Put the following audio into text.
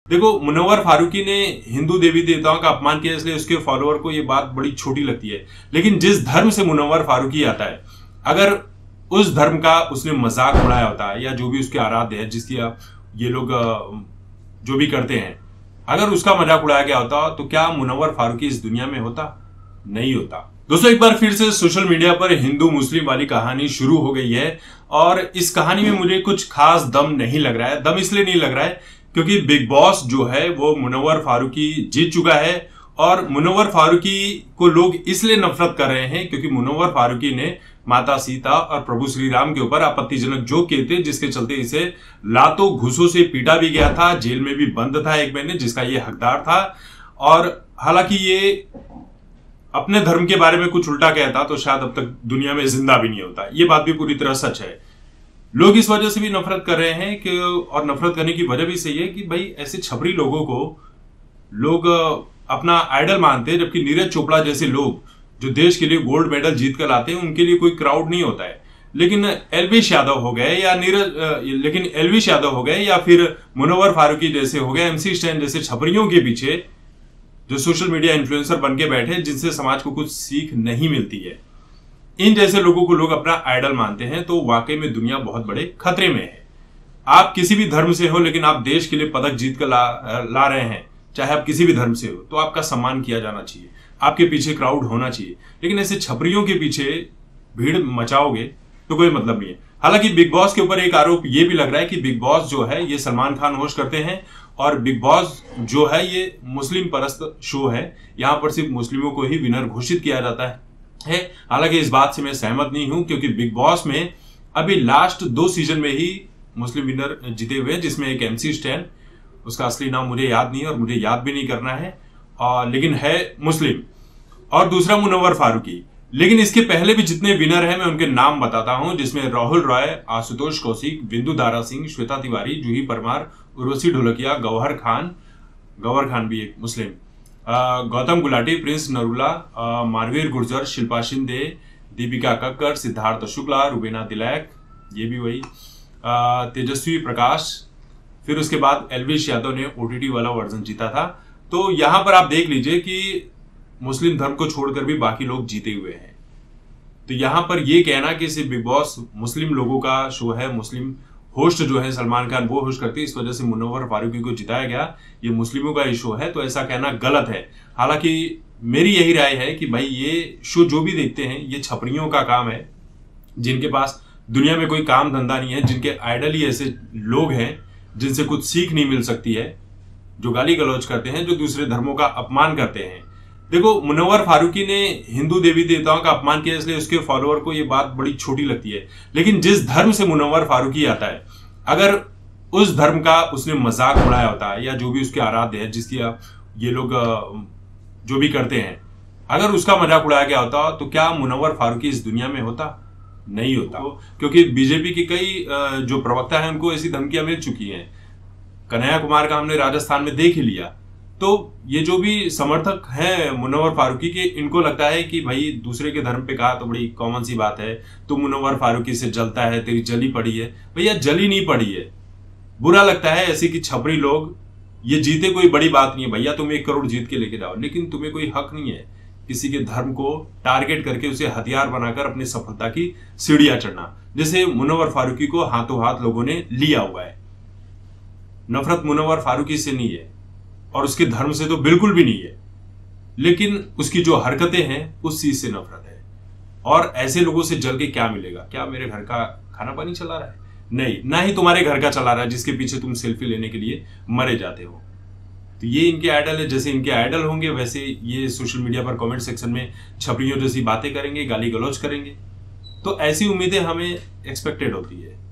देखो, मुनव्वर फारूकी ने हिंदू देवी देवताओं का अपमान किया, इसलिए उसके फॉलोअर को ये बात बड़ी छोटी लगती है। लेकिन जिस धर्म से मुनव्वर फारूकी आता है, अगर उस धर्म का उसने मजाक उड़ाया होता है, या जो भी उसके आराध्य है, जिसकी ये लोग जो भी करते हैं, अगर उसका मजाक उड़ाया गया होता तो क्या मुनव्वर फारूकी इस दुनिया में होता? नहीं होता। दोस्तों, एक बार फिर से सोशल मीडिया पर हिंदू मुस्लिम वाली कहानी शुरू हो गई है, और इस कहानी में मुझे कुछ खास दम नहीं लग रहा है। दम इसलिए नहीं लग रहा है क्योंकि बिग बॉस जो है वो मुनव्वर फारूकी जीत चुका है, और मुनव्वर फारूकी को लोग इसलिए नफरत कर रहे हैं क्योंकि मुनव्वर फारूकी ने माता सीता और प्रभु श्री राम के ऊपर आपत्तिजनक जोक किए थे, जिसके चलते इसे लातों घूसों से पीटा भी गया था, जेल में भी बंद था 1 महीने, जिसका ये हकदार था। और हालांकि ये अपने धर्म के बारे में कुछ उल्टा कहता तो शायद अब तक दुनिया में जिंदा भी नहीं होता। ये बात भी पूरी तरह सच है। लोग इस वजह से भी नफरत कर रहे हैं कि, और नफरत करने की वजह भी सही है कि भाई ऐसे छपरी लोगों को लोग अपना आइडल मानते हैं, जबकि नीरज चोपड़ा जैसे लोग जो देश के लिए गोल्ड मेडल जीत कर लाते हैं, उनके लिए कोई क्राउड नहीं होता है। लेकिन एलविश यादव हो गए या फिर मुनव्वर फारूकी जैसे हो गए, एमसी स्टैन जैसे छपरियों के पीछे जो सोशल मीडिया इन्फ्लुएंसर बन के बैठे, जिनसे समाज को कुछ सीख नहीं मिलती है, इन जैसे लोगों को लोग अपना आइडल मानते हैं, तो वाकई में दुनिया बहुत बड़े खतरे में है। आप किसी भी धर्म से हो, लेकिन आप देश के लिए पदक जीत कर ला रहे हैं, चाहे आप किसी भी धर्म से हो, तो आपका सम्मान किया जाना चाहिए, आपके पीछे क्राउड होना चाहिए। लेकिन ऐसे छपरियों के पीछे भीड़ मचाओगे तो कोई मतलब नहीं है। हालांकि बिग बॉस के ऊपर एक आरोप ये भी लग रहा है कि बिग बॉस जो है ये सलमान खान होस्ट करते हैं, और बिग बॉस जो है ये मुस्लिम परस्त शो है, यहां पर सिर्फ मुस्लिमों को ही विनर घोषित किया जाता है। हालांकि इस बात से मैं सहमत नहीं हूं, क्योंकि बिग बॉस में अभी लास्ट 2 सीजन में ही मुस्लिम विनर जीते हुए हैं, जिसमें एक एमसी स्टैन, उसका असली नाम मुझे याद नहीं है और मुझे याद भी नहीं करना है, लेकिन है मुस्लिम, और दूसरा मुनव्वर फारूकी। लेकिन इसके पहले भी जितने विनर हैं मैं उनके नाम बताता हूं, जिसमें राहुल रॉय, आशुतोष कौशिक, बिंदु दारा सिंह, श्वेता तिवारी, जूही परमार, उर्वशी ढोलकिया, गौहर खान भी एक मुस्लिम, गौतम गुलाटी, प्रिंस नरूला, मानवीर गुर्जर, शिल्पा शिंदे, दीपिका कक्कर, सिद्धार्थ शुक्ला, रुबीना दिलैक, ये भी वही, तेजस्वी प्रकाश। फिर उसके बाद एलविश यादव ने ओटीटी वाला वर्जन जीता था। तो यहां पर आप देख लीजिए कि मुस्लिम धर्म को छोड़कर भी बाकी लोग जीते हुए हैं। तो यहां पर यह कहना कि सिर्फ बिग बॉस मुस्लिम लोगों का शो है, मुस्लिम होस्ट जो है सलमान खान वो होस्ट करते हैं, इस वजह से मुनव्वर फारूकी को जिताया गया, ये मुस्लिमों का ही शो है, तो ऐसा कहना गलत है। हालांकि मेरी यही राय है कि भाई ये शो जो भी देखते हैं ये छपरियों का काम है, जिनके पास दुनिया में कोई काम धंधा नहीं है, जिनके आइडल ही ऐसे लोग हैं जिनसे कुछ सीख नहीं मिल सकती है, जो गाली गलौज करते हैं, जो दूसरे धर्मों का अपमान करते हैं। देखो, मुनव्वर फारूकी ने हिंदू देवी देवताओं का अपमान किया, इसलिए उसके फॉलोअर को ये बात बड़ी छोटी लगती है। लेकिन जिस धर्म से मुनव्वर फारूकी आता है, अगर उस धर्म का उसने मजाक उड़ाया होता है, या जो भी उसके आराध्य है, जिसकी ये लोग जो भी करते हैं, अगर उसका मजाक उड़ाया गया होता तो क्या मुनव्वर फारूकी इस दुनिया में होता? नहीं होता। क्योंकि बीजेपी के कई जो प्रवक्ता हैं उनको ऐसी धमकियां मिल चुकी हैं। कन्हैया कुमार का हमने राजस्थान में देख ही लिया। तो ये जो भी समर्थक हैं मुनव्वर फारूकी के, इनको लगता है कि भाई दूसरे के धर्म पे कहा तो बड़ी कॉमन सी बात है, तो मुनव्वर फारूकी से जलता है, तेरी जली पड़ी है। भैया जली नहीं पड़ी है, बुरा लगता है ऐसे कि छपरी लोग, ये जीते कोई बड़ी बात नहीं है भैया, तुम 1 करोड़ जीत के लेके जाओ, लेकिन तुम्हें कोई हक नहीं है किसी के धर्म को टारगेट करके उसे हथियार बनाकर अपनी सफलता की सीढ़ियां चढ़ना, जैसे मुनव्वर फारूकी को हाथों हाथ लोगों ने लिया हुआ है। नफरत मुनव्वर फारूकी से नहीं है, और उसके धर्म से तो बिल्कुल भी नहीं है, लेकिन उसकी जो हरकतें हैं उस चीज से नफरत है। और ऐसे लोगों से जल के क्या मिलेगा? क्या मेरे घर का खाना पानी चला रहा है? नहीं, ना ही तुम्हारे घर का चला रहा है, जिसके पीछे तुम सेल्फी लेने के लिए मरे जाते हो। तो ये इनके आइडल है, जैसे इनके आइडल होंगे वैसे ये सोशल मीडिया पर कमेंट सेक्शन में छपरियों जैसी बातें करेंगे, गाली गलौज करेंगे। तो ऐसी उम्मीदें हमें एक्सपेक्टेड होती है।